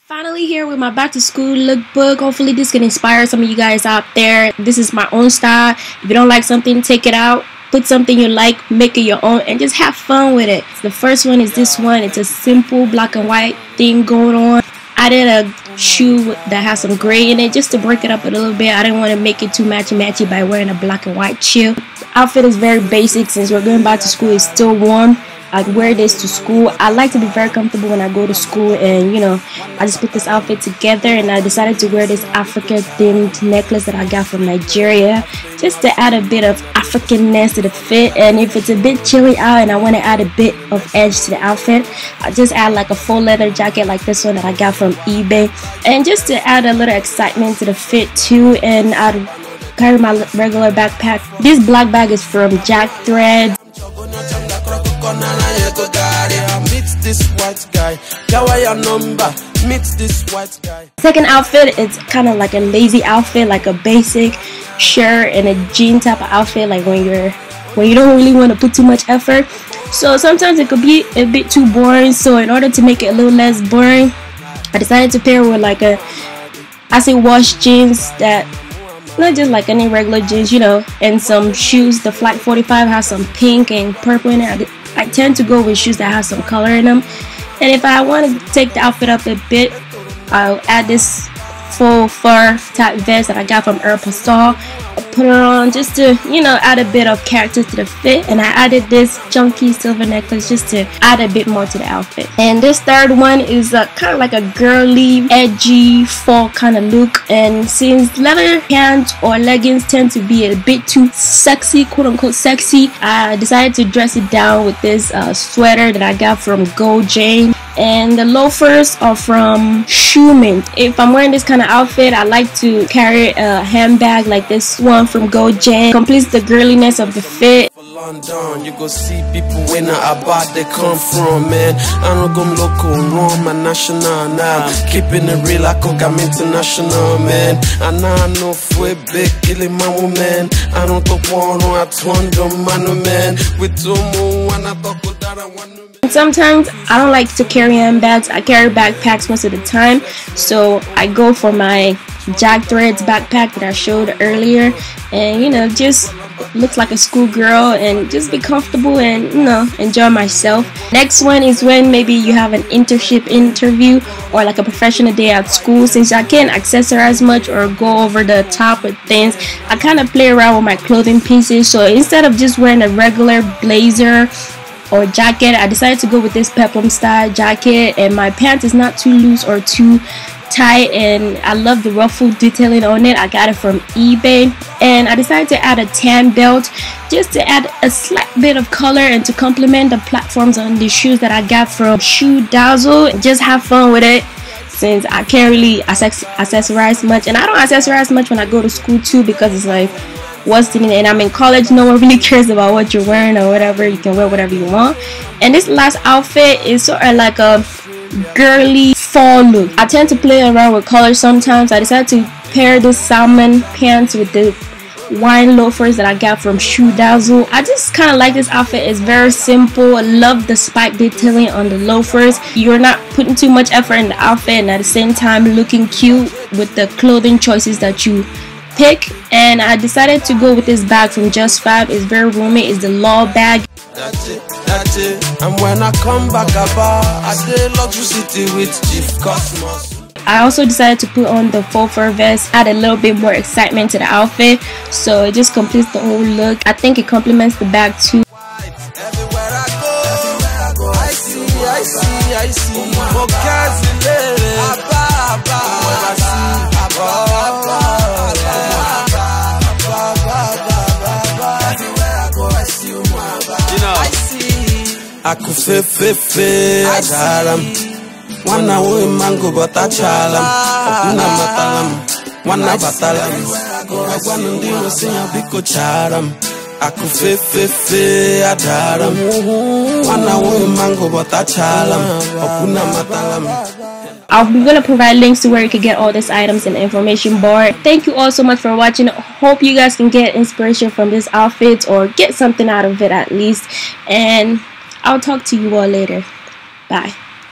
Finally here with my back to school lookbook. Hopefully this can inspire some of you guys out there. This is my own style. If you don't like something, take it out. Put something you like, make it your own, and just have fun with it. The first one is this one. It's a simple black and white thing going on. I did a shoe that has some gray in it just to break it up a little bit. I didn't want to make it too matchy-matchy by wearing a black and white shoe. The outfit is very basic since we're going back to school. It's still warm. I wear this to school. I like to be very comfortable when I go to school, and you know, I just put this outfit together and I decided to wear this Africa themed necklace that I got from Nigeria just to add a bit of Africanness to the fit. And if it's a bit chilly out and I want to add a bit of edge to the outfit, I just add like a faux leather jacket like this one that I got from eBay, and just to add a little excitement to the fit too. And I'd carry my regular backpack. This black bag is from Jack Threads. Second outfit, it's kind of like a lazy outfit, like a basic shirt and a jean type of outfit, like when you don't really want to put too much effort. So sometimes it could be a bit too boring, so in order to make it a little less boring, I decided to pair with like a acid wash jeans, that not just like any regular jeans, you know, and some shoes. The Flight 45 has some pink and purple in it. I tend to go with shoes that have some color in them. And if I want to take the outfit up a bit, I'll add this faux fur type vest that I got from Aeropostale. I put it on just to, you know, add a bit of character to the fit. And I added this chunky silver necklace just to add a bit more to the outfit. And this third one is kind of like a girly, edgy, fall kind of look. And since leather pants or leggings tend to be a bit too sexy, quote unquote sexy, I decided to dress it down with this sweater that I got from Gold Jane. And the loafers are from Shoe Mint. If I'm wearing this kind of outfit, I like to carry a handbag like this one from Gold Jane. Completes the girliness of the fit. London, you go see people when about they come from, man. I don't go local, wrong, my national now. Keeping it real, I cook, I'm international, man. And I know for a big killing my woman. I don't talk one on a man. With two more, when I talk with that, I want to. Sometimes I don't like to carry handbags. I carry backpacks most of the time, so I go for my Jack Threads backpack that I showed earlier, and you know, just looks like a schoolgirl and just be comfortable and, you know, enjoy myself. Next one is when maybe you have an internship interview or like a professional day at school. Since I can't accessorize much or go over the top with things, I kind of play around with my clothing pieces. So instead of just wearing a regular blazer or jacket, I decided to go with this peplum style jacket, and my pants is not too loose or too tight, and I love the ruffle detailing on it. I got it from eBay, and I decided to add a tan belt just to add a slight bit of color and to complement the platforms on the shoes that I got from Shoe Dazzle. Just have fun with it since I can't really accessorize much, and I don't accessorize much when I go to school too, because it's like, what's the, and I'm in college, no one really cares about what you're wearing or whatever. You can wear whatever you want. And this last outfit is sort of like a girly fall look. I tend to play around with colors sometimes. I decided to pair this salmon pants with the wine loafers that I got from Shoe Dazzle. I just kind of like this outfit. It's very simple. I love the spike detailing on the loafers. You're not putting too much effort in the outfit, and at the same time looking cute with the clothing choices that you pick. And I decided to go with this bag from Just Fab. It's very roomy. It's the Law bag. That's it. And when I come back about, I say luxury city with Chief Cosmos. I also decided to put on the faux fur vest, add a little bit more excitement to the outfit, so it just completes the whole look. I think it complements the bag too. Everywhere I go, I see. Akufefe adaram wana we mango batachalam okuna matalam wana batalam agwanu ndiro sinya biko charam akufefe adaram wana we mango batachalam okuna matalam. I'm going to provide links to where you can get all these items in the information bar. Thank you all so much for watching. Hope you guys can get inspiration from this outfit or get something out of it at least. And I'll talk to you all later. Bye.